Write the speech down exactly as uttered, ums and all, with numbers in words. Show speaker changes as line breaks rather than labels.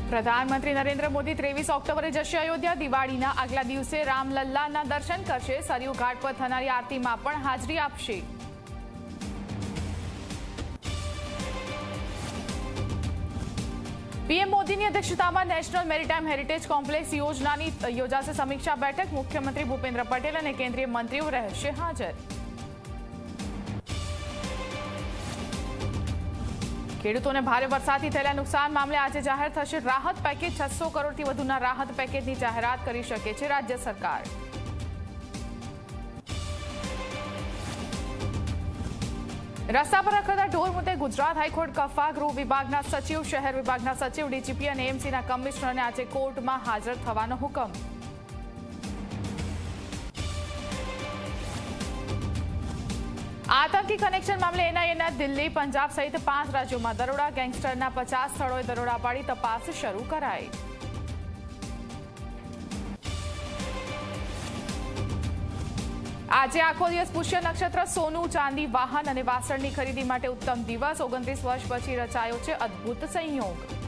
પ્રધાનમંત્રી નરેન્દ્ર મોદી ત્રેવીસ ઓક્ટોબરે જશે અયોધ્યા। દિવાળીના આગલા દિવસે રામલલ્લાના દર્શન કરશે। સરયુ ઘાટ પર થનારી આરતીમાં પણ હાજરી આપશે। પીએમ મોદીની અધ્યક્ષતામાં નેશનલ મેરીટાઈમ હેરિટેજ કોમ્પ્લેક્સ યોજનાની યોજાશે સમીક્ષા બેઠક। મુખ્યમંત્રી ભૂપેન્દ્ર પટેલ અને કેન્દ્રીય મંત્રીઓ રહેશે હાજર। ખેડૂતોને ભારે વરસાદથી થયેલા નુકસાન મામલે આજે જાહેર થશે રાહત પેકેજ। છસો કરોડથી વધુના રાહત પેકેજની જાહેરાત કરી શકે છે રાજ્ય સરકાર। રસ્તા પર રખડતા ઢોર મુદ્દે ગુજરાત હાઈકોર્ટ કફા ગૃહ વિભાગના સચિવ, શહેર વિભાગના સચિવ, ડીજીપી અને એએમસીના કમિશનરને આજે કોર્ટમાં હાજર થવાનો હુકમ। આતંકી કનેક્શન મામલે એનઆઈએના દિલ્હી, પંજાબ સહિત પાંચ રાજ્યોમાં દરોડા। ગેંગસ્ટરના પચાસ સ્થળોએ દરોડા પાડી તપાસ શરૂ કરાઈ। આજે આખો દિવસ પુષ્ય નક્ષત્ર, સોનું, ચાંદી, વાહન અને વાસણની ખરીદી માટે ઉત્તમ દિવસ। ઓગણત્રીસ વર્ષ પછી રચાયો છે અદ્ભુત સંયોગ।